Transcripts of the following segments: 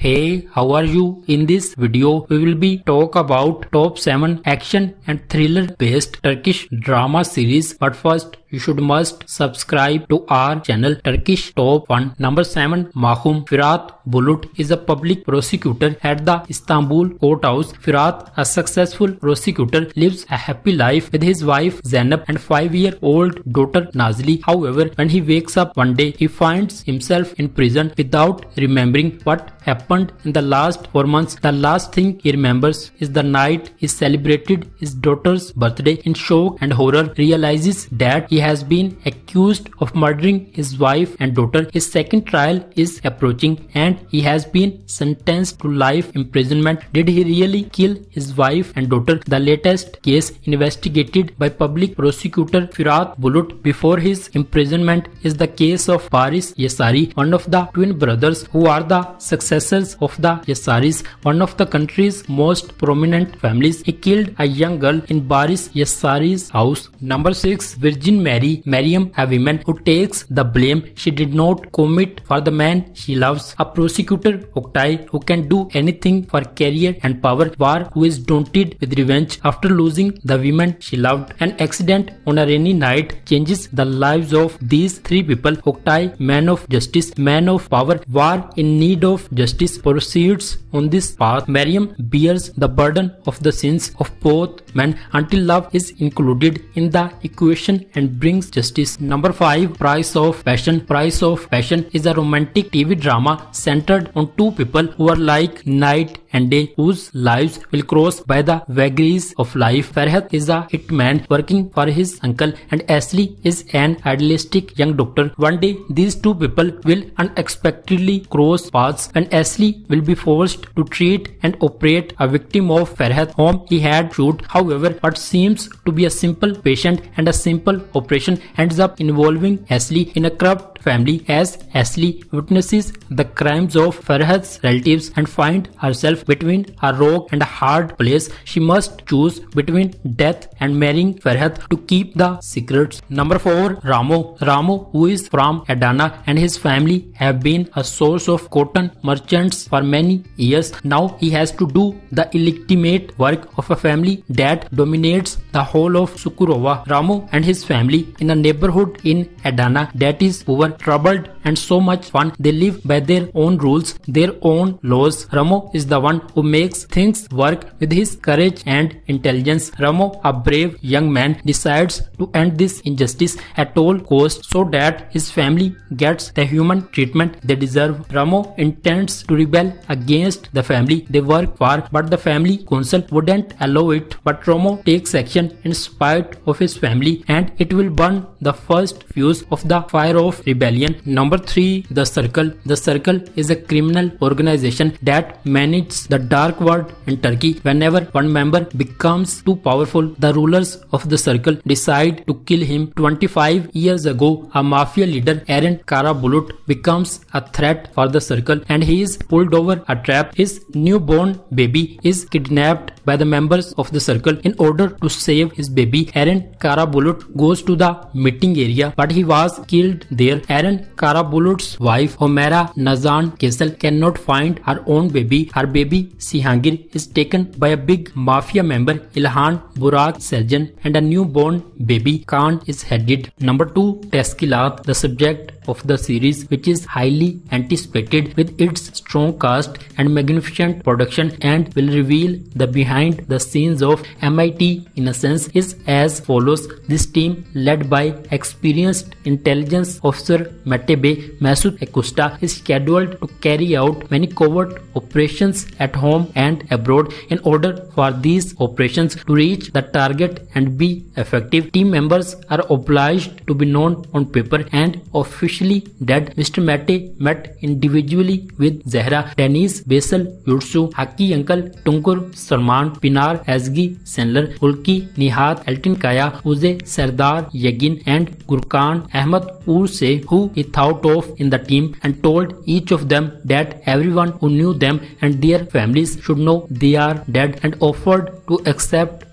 Hey, how are you? In this video, we will be talk about top 7 action and thriller based Turkish drama series. But first, you should must subscribe to our channel Turkish Top 1. Number 7. Mahum Firat Bulut is a public prosecutor at the Istanbul courthouse. Firat, a successful prosecutor, lives a happy life with his wife Zeynep and 5-year-old daughter Nazli. However, when he wakes up one day, he finds himself in prison without remembering what happened in the last 4 months. The last thing he remembers is the night he celebrated his daughter's birthday. In shock and horror, realizes that he has been accused of murdering his wife and daughter. His second trial is approaching and he has been sentenced to life imprisonment. Did he really kill his wife and daughter? The latest case investigated by public prosecutor Firat Bulut before his imprisonment is the case of Baris Yesari, one of the twin brothers who are the successors of the Yesaris, one of the country's most prominent families. He killed a young girl in Baris Yesari's house. Number 6. Virgin Mary Mariam, a woman who takes the blame she did not commit for the man she loves. A prosecutor Oktay who can do anything for career and power, war who is daunted with revenge after losing the woman she loved. An accident on a rainy night changes the lives of these 3 people. Oktay, man of justice, man of power, war in need of justice, proceeds on this path. Mariam bears the burden of the sins of both men until love is included in the equation and brings justice. Number 5. Price of Passion. Price of Passion is a romantic TV drama centered on 2 people who are like night and day, whose lives will cross by the vagaries of life. Farhat is a hitman working for his uncle and Ashley is an idealistic young doctor. One day, these 2 people will unexpectedly cross paths when Ashley will be forced to treat and operate a victim of Farhat whom he had shot. However, what seems to be a simple patient and a simple operation ends up involving Ashley in a corrupt family. As Ashley witnesses the crimes of Farhat's relatives and finds herself between a rock and a hard place, she must choose between death and marrying Farhat to keep the secrets. Number 4. Ramo, who is from Adana and his family have been a source of cotton merchants for many years. Now he has to do the illegitimate work of a family that dominates the whole of Sukurova. Ramo and his family in a neighborhood in Adana that is poor, troubled and so much fun. They live by their own rules, their own laws. Ramo is the one who makes things work with his courage and intelligence. Ramo, a brave young man, decides to end this injustice at all costs so that his family gets the human treatment they deserve. Ramo intends to rebel against the family they work for, but the family council wouldn't allow it. But Ramo takes action in spite of his family and it will burn the first fuse of the fire of rebellion. Number 3. The Circle. The Circle is a criminal organization that manages the dark world in Turkey. Whenever one member becomes too powerful, the rulers of the Circle decide to kill him. 25 years ago, a mafia leader, Eren Karabulut, becomes a threat for the Circle and he is pulled over a trap. His newborn baby is kidnapped by the members of the Circle. In order to save his baby, Eren Karabulut goes to the meeting area, but he was killed there. Eren Karabulut's wife, Homera Nazan Kesel, cannot find her own baby. Her baby, Sihangir, is taken by a big mafia member, Ilhan Burak Seljan, and a newborn baby, Khan, is headed. Number 2. Teskilat. The subject of the series, which is highly anticipated with its strong cast and magnificent production and will reveal the behind the scenes of MIT Innocence, is as follows. This team, led by experienced intelligence officer Matebe Masoud Acosta, is scheduled to carry out many covert operations at home and abroad. In order for these operations to reach the target and be effective, team members are obliged to be known on paper and officially that Mr. Mate met individually with Zahra, Denise, Basil, Yursu, Haki Uncle, Tunkur, Salman, Pinar, Azgi, Sandler, Hulki, Nihat, Elton Kaya, Uze, Sardar, Yagin and Gurkan Ahmad Urse, who he thought of in the team and told each of them that everyone who knew them and their families should know they are dead and offered to accept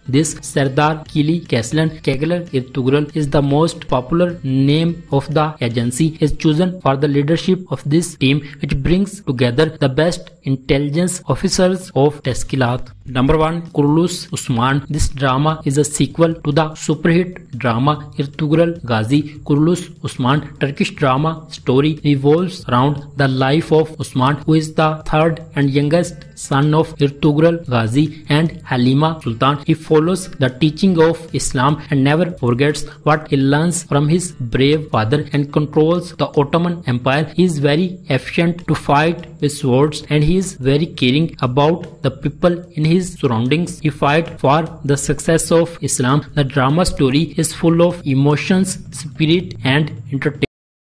this Sardar Kili Keslan Kegler Ertugrul is the most popular name of the agency is chosen for the leadership of this team, which brings together the best intelligence officers of Teskilat. Number 1. Kurulus Usman. This drama is a sequel to the superhit drama Ertugrul Ghazi. Kurulus Usman Turkish drama story revolves around the life of Usman, who is the third and youngest son of Ertugrul Ghazi and Halima Sultan. He follows the teaching of Islam and never forgets what he learns from his brave father and controls the Ottoman Empire. He is very efficient to fight with swords and he is very caring about the people in his surroundings. He fights for the success of Islam. The drama story is full of emotions, spirit and entertainment.